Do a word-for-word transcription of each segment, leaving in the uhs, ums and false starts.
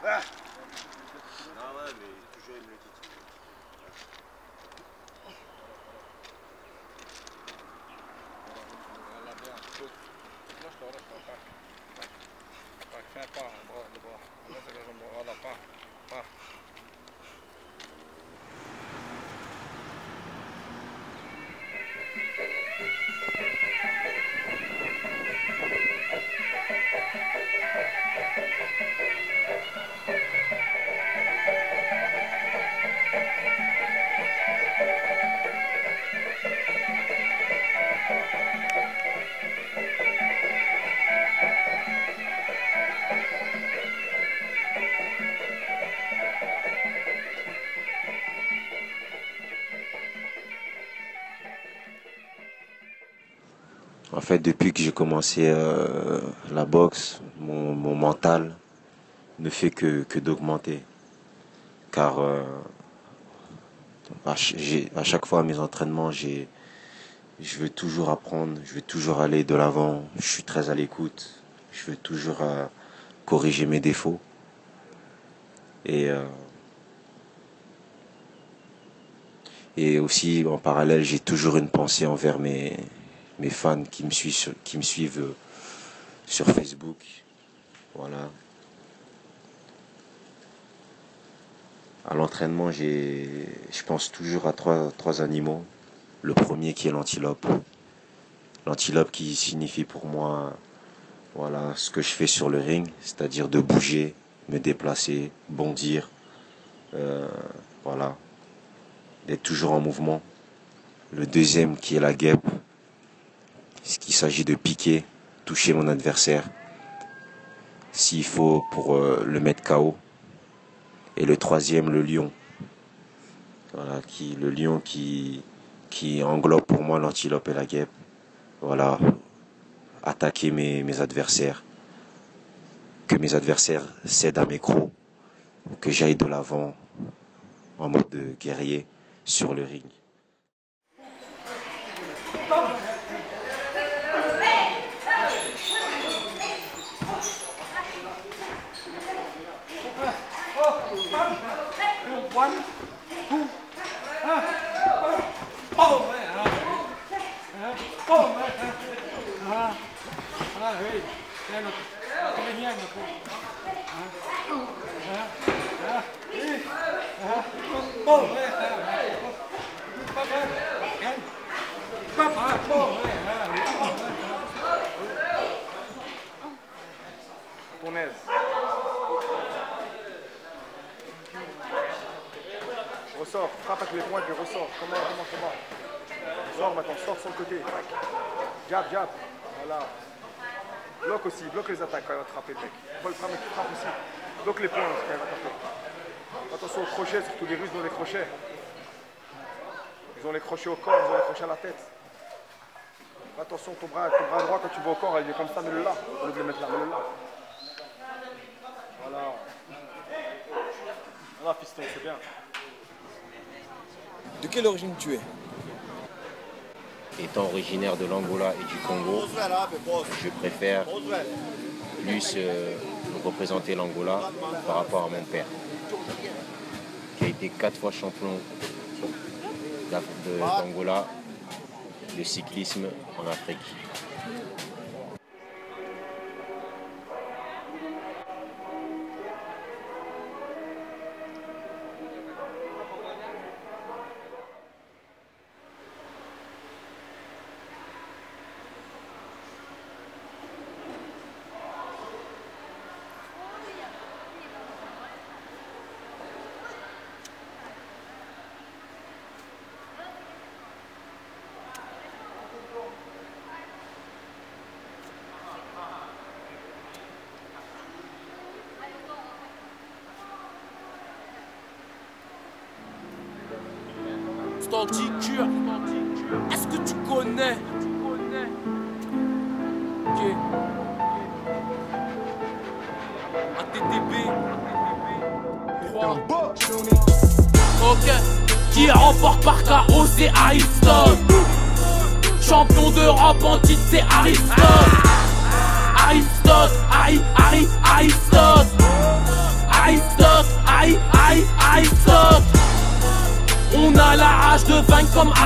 Non, ouais, mais toujours il me le dit. Fais un pas, le bras, le bras. Voilà, pas, pas. En fait, depuis que j'ai commencé euh, la boxe, mon, mon mental ne fait que, que d'augmenter. Car euh, à, j'ai, à chaque fois à mes entraînements, j'ai, je veux toujours apprendre, je veux toujours aller de l'avant, je suis très à l'écoute, je veux toujours euh, corriger mes défauts. Et, euh, et aussi, en parallèle, j'ai toujours une pensée envers mes, mes fans qui me suivent, qui me suivent euh, sur Facebook. Voilà. À l'entraînement, j'ai, je pense toujours à trois, trois animaux. Le premier qui est l'antilope. L'antilope qui signifie pour moi, voilà, ce que je fais sur le ring, c'est-à-dire de bouger, me déplacer, bondir, euh, voilà, d'être toujours en mouvement. Le deuxième qui est la guêpe, ce qu'il s'agit de piquer, toucher mon adversaire, s'il faut pour euh, le mettre K O. Et le troisième, le lion. Voilà, qui, le lion qui, qui englobe pour moi l'antilope et la guêpe. Voilà, attaquer mes, mes adversaires. Que mes adversaires cèdent à mes crocs. Que j'aille de l'avant en mode de guerrier sur le ring. One, two, ah, oh, ah, oh, ah, ah, hey, ya no, que venía no, ah, ah, ah, ah, oh, papa, papa, oh, ton aise. Ressort, frappe avec les poings et puis ressort. Comment, comment, comment. Sors maintenant, sors sur le côté. Jab, jab. Voilà. Bloque aussi, bloque les attaques quand il va attraper le mec. Faut le frapper, tu frappes aussi. Bloque les poings quand il va taper. Attention aux crochets, surtout les Russes ont les crochets. Ils ont les crochets au corps, ils ont les crochets à la tête. Attention, ton bras, ton bras droit quand tu vas au corps, il est comme ça, mets-le là. Au lieu de le mettre là, mets-le là. Voilà. Voilà, fiston, c'est bien. De quelle origine tu es? Étant originaire de l'Angola et du Congo, je préfère plus euh, représenter l'Angola par rapport à mon père, qui a été quatre fois champion d'Angola de cyclisme en Afrique. Standicure, est-ce que tu connais? Ok. A T T B trois. Ok. Qui remporte par K O, c'est Aristote. Champion d'Europe en titre, c'est Aristote. Aristote, Ari, Ari, Aristote. Aristote.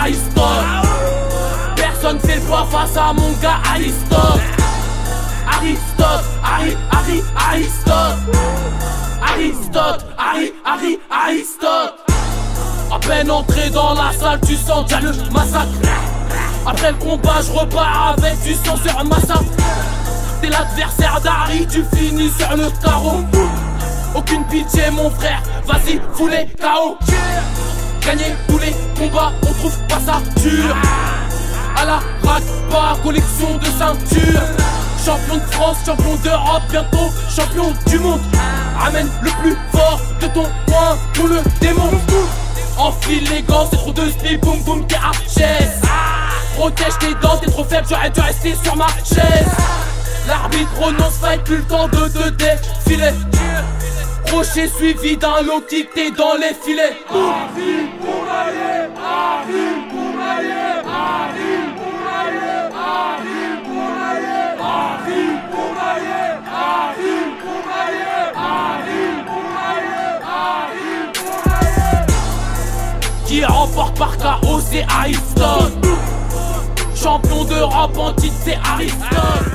Aristote. Personne fait le poids face à mon gars Aristote. Aristote, Ari, Ari, Aristote. Aristote, Ari, Ari, Aristote. À peine entré dans la salle, tu sens déjà le massacre. Après le combat, je repars avec du sang sur un massacre. T'es l'adversaire d'Harry, tu finis sur le carreau. Aucune pitié mon frère, vas-y, fous les K O. Gagner tous les combats, on trouve pas ça dur. À la rack, pas collection de ceintures. Champion de France, champion d'Europe, bientôt champion du monde. Ramène le plus fort de ton coin, pour le démon. Enfile les gants, c'est trop de speed, boum boum, t'es H S. Protège tes dents, t'es trop faible, j'aurais dû rester sur ma chaise. L'arbitre prononce fight, plus le temps de te défiler. Crochet suivi d'un low kick, t'es dans les filets. Arrive pour l'allié, arrive pour l'allié, arrive pour l'allié, arrive pour l'allié, arrive pour l'allié, arrive pour l'allié, arrive pour l'allié, arrive pour l'allié. Qui remporte par K O, c'est Aristote. Champion d'Europe en titre, c'est Aristote.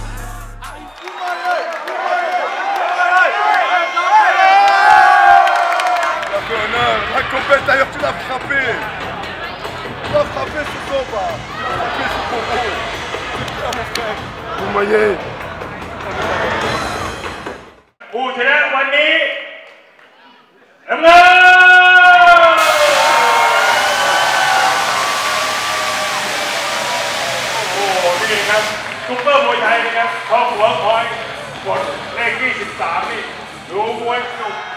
La compète d'ailleurs, tu l'as frappé. Tu l'as frappé ce combat. Tu l'as frappé ce combat. C'est ça mon frère. Vous voyez. ผู้ชนะวันนี้น้ำเงินโอ้โหนี่ครับซุปเปอร์มวยไทยนะครับครอบครัวคอยกดเลขที่สิบสามนี่ดูมวยสนุก